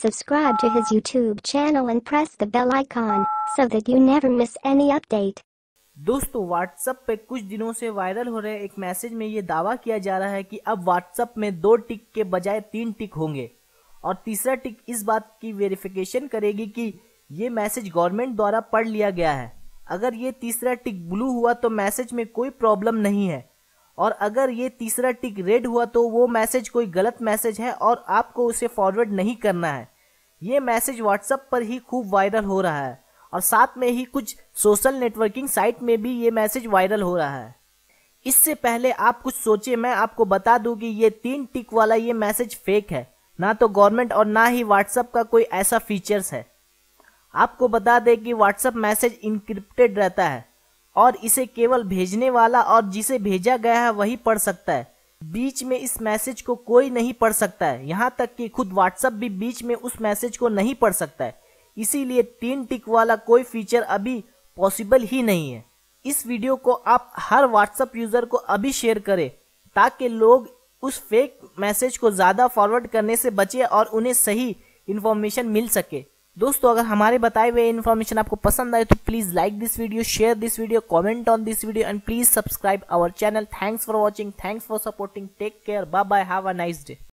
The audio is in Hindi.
Subscribe to his YouTube channel and press the bell icon so that you never miss any update. दोस्तों व्हाट्सएप पे कुछ दिनों से वायरल हो रहे एक मैसेज में ये दावा किया जा रहा है कि अब व्हाट्सएप में 2 टिक के बजाय 3 टिक होंगे और तीसरा टिक इस बात की वेरिफिकेशन करेगी कि ये मैसेज गवर्नमेंट द्वारा पढ़ लिया गया है। अगर ये तीसरा टिक ब्लू हुआ तो मैसेज में कोई प्रॉब्लम नहीं है और अगर ये तीसरा टिक रेड हुआ तो वो मैसेज कोई गलत मैसेज है और आपको उसे फॉरवर्ड नहीं करना है। ये मैसेज व्हाट्सएप पर ही खूब वायरल हो रहा है और साथ में ही कुछ सोशल नेटवर्किंग साइट में भी ये मैसेज वायरल हो रहा है। इससे पहले आप कुछ सोचे, मैं आपको बता दूं कि ये 3 टिक वाला ये मैसेज फेक है, ना तो गवर्नमेंट और ना ही व्हाट्सएप का कोई ऐसा फीचर्स है। आपको बता दें कि व्हाट्सएप मैसेज इनक्रिप्टेड रहता है और इसे केवल भेजने वाला और जिसे भेजा गया है वही पढ़ सकता है। बीच में इस मैसेज को कोई नहीं पढ़ सकता है, यहाँ तक कि खुद व्हाट्सएप भी बीच में उस मैसेज को नहीं पढ़ सकता है। इसीलिए 3 टिक वाला कोई फीचर अभी पॉसिबल ही नहीं है। इस वीडियो को आप हर व्हाट्सएप यूजर को अभी शेयर करें ताकि लोग उस फेक मैसेज को ज़्यादा फॉरवर्ड करने से बचे और उन्हें सही इन्फॉर्मेशन मिल सके। दोस्तों अगर हमारे बताए हुए इन्फॉर्मेशन आपको पसंद आए तो please like this video, share this video, comment on this video and please subscribe our channel. Thanks for watching, thanks for supporting, take care, bye bye, have a nice day.